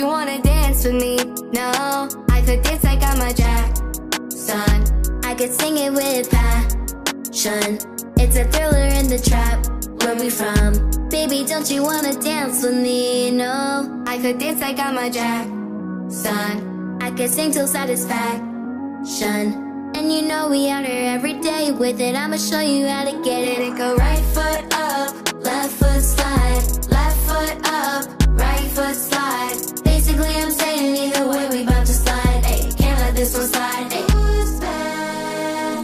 you wanna dance with me? No, I could dance like I'm a jack. Son, I could sing it with passion. It's a thriller in the trap. Where we from? Baby, don't you wanna dance with me? No, I could dance like I'm a jack. Son, I could sing till satisfaction. And you know we out here every day with it. I'ma show you how to get it. It go right foot up, left foot slide, left foot up, right foot slide. Basically I'm saying either way we bout to slide. Ayy, can't let this one slide. Ayy. Who's bad?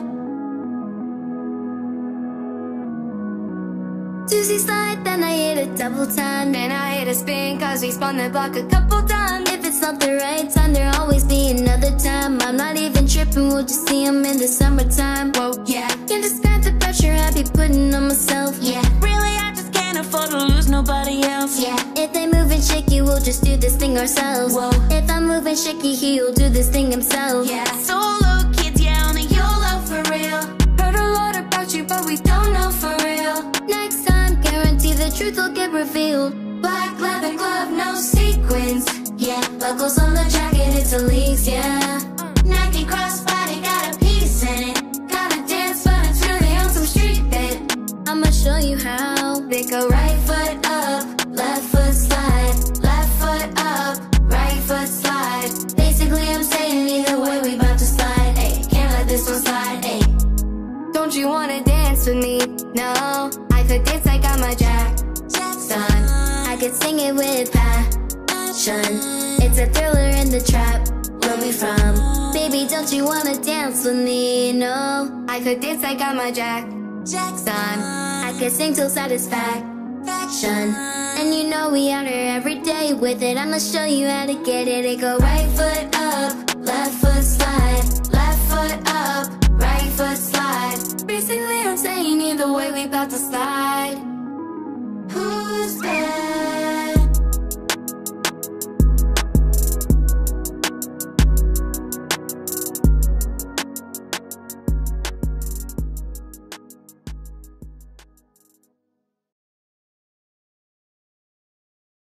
Juicy slide, then I hit it double time. Then I hit a spin cause we spun the block a couple times. If it's not the right time, there'll always be another time. I'm not even tripping, we'll just see them in the summertime. Whoa, yeah. Can't describe the pressure I be putting on myself. Yeah, really I just can't afford to lose nobody else. Yeah, if they moving shaky, we'll just do this thing ourselves. Whoa, if I'm moving shaky, he'll do this thing himself. Yeah, solo kids, yeah, only YOLO for real. Heard a lot about you, but we don't know for real. Next time, guarantee the truth will get revealed. Black leather glove, no sequins. Yeah, buckles on the jacket, it's a leaks, yeah. Nike crossbody, got a piece in it. Gotta dance, but it's really on some street fit. I'ma show you how. They go right foot up, left foot slide, left foot up, right foot slide. Basically I'm saying either way we bout to slide. Ayy, can't let this one slide. Ayy. Don't you wanna dance with me? No, I could dance like I'm a jack. Son, I could sing it with passion. It's a thriller in the trap. Where we from? Baby, don't you wanna dance with me? No, I could dance like I'm a jack. Son, I could sing till satisfaction. And you know we out here every day with it. I'ma show you how to get it. It go right foot up, left foot slide, left foot up, right foot slide. Basically I'm saying either way we bout to slide.